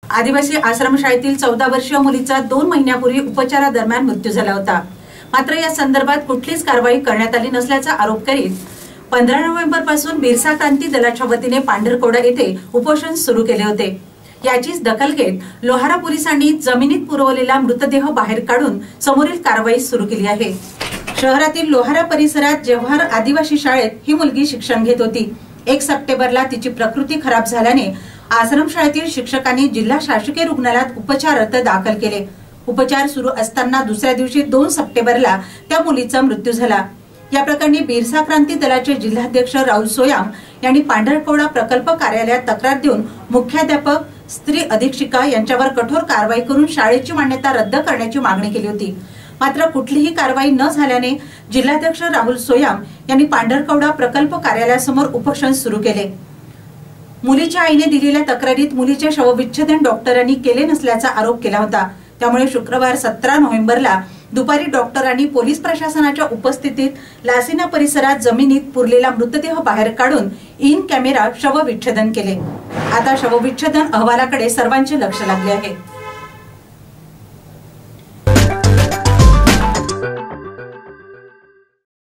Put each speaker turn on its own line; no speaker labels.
आदिवासी आश्रमशाळेतील 14 वर्षीय मुलीचा 2 महिन्यापूर्वी उपचारादरम्यान मृत्यू झाला होता। मात्र या संदर्भात कुठलीच कारवाई करण्यात आली नसल्याचा आरोप करीत 15 नोव्हेंबर पासून बिरसा क्रांती दलाच्या वतीने पांढरकवडा येथे उपोषण सुरू केले होते। याचीच दखल घेत लोहारा पोलिसांनी जमिनीत पुरवलेला मृतदेह बाहेर काढून समोरील कारवाई सुरू केली आहे। शहरातील लोहारा परिसरात जव्हार आदिवासी शाळेत ही मुलगी शिक्षण घेत होती। 1 सप्टेंबरला तिची प्रकृती खराब झाल्याने आश्रमशाळेतील शिक्षकांनी जिल्हा शासकीय रुग्णालयात उपचारार्थ दाखल केले। उपचार सुरू असताना दुसऱ्या दिवशी 2 सप्टेंबरला त्या मुलीचा मृत्यू झाला। या प्रकरणी बिरसा क्रांती दलाचे जिल्हाध्यक्ष राहुल सोयाम यांनी पांढरकवडा प्रकल्प कार्यालयात तक्रार देऊन मुख्याध्यापक, स्त्री अधीक्षिका यांच्यावर कठोर कारवाई करून शाळेची मान्यता रद्द करण्याची मागणी केली होती। मात्र कुठलीही कारवाई न झाल्याने जिल्हाध्यक्ष राहुल सोयाम यांनी पांढरकवडा प्रकल्प कार्यालयासमोर उपोषण सुरू केले। मुलीच्या आईने दिलेल्या तक्रारीत मुलीचे शवविच्छेदन डॉक्टरांनी केले नसल्याचा आरोप केला होता। त्यामुळे शुक्रवार 17 नोव्हेंबरला दुपारी डॉक्टरांनी पोलीस प्रशासनाच्या उपस्थितीत लासिना परिसरात जमिनीत पुरलेला मृतदेह बाहेर काढून इन कॅमेरा शवविच्छेदन केले। आता शवविच्छेदन अहवालाकडे सर्वांचे लक्ष लागले आहे।